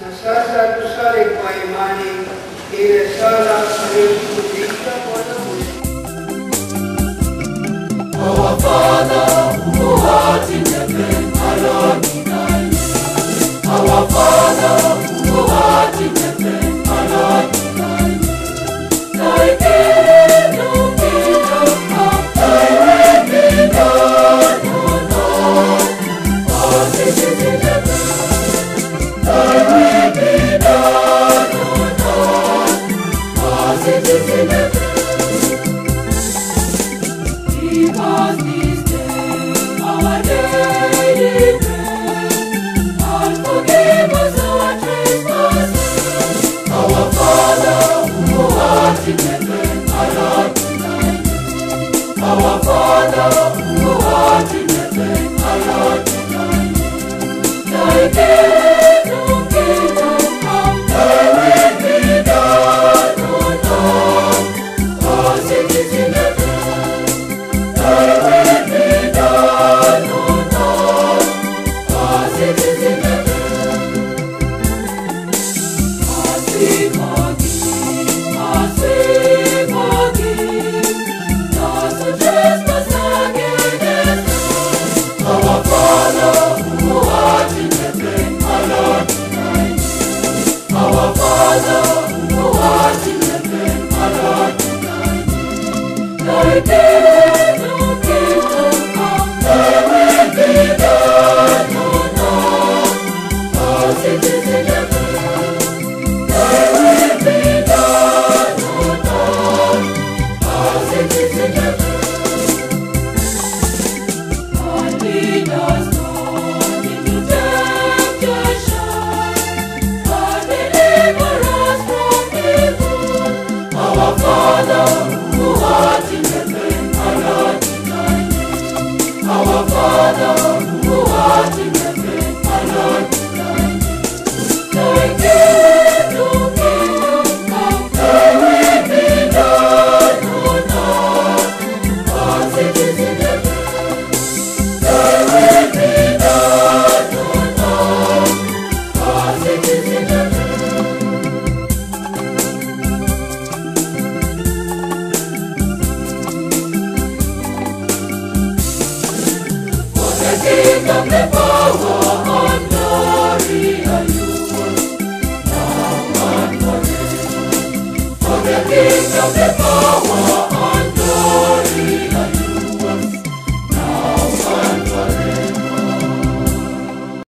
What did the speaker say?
na sasa tusali kwa imani ile sala aliyofundisha Bwana wetu. Our Father, who art in heaven, hallowed be thy name. Our Father, who art in heaven, hallowed be thy name. Thy kingdom come, thy will be done on earth as it is in heaven. Thy will be done on earth as it is in heaven. Give us this day our daily bread, and forgive us our trespasses. Our Father, who art in heaven, hallowed be thy name. Our Father, who art in heaven, hallowed be thy name. Thy kingdom come, thy will be done on earth as it is in heaven. Thy will be done on earth as it is in heaven. As we forgive those who trespass against us. Our Father, who art in heaven, hallowed be thy name. Our Father, who art in heaven, hallowed be thy name. Thy kingdom come, thy will be done on earth as it is in heaven. Thy will be done on earth as it is in heaven. And lead us not into temptation, but deliver us from evil. Our Father, who art in heaven, hallowed be thy name. Our Father, who art in heaven, hallowed be thy name. Thy kingdom come, thy will be done on earth as it is in heaven. Thy will be done on earth as it is in heaven. For the kingdom, the power, and glory are yours, now and forever. For the kingdom, the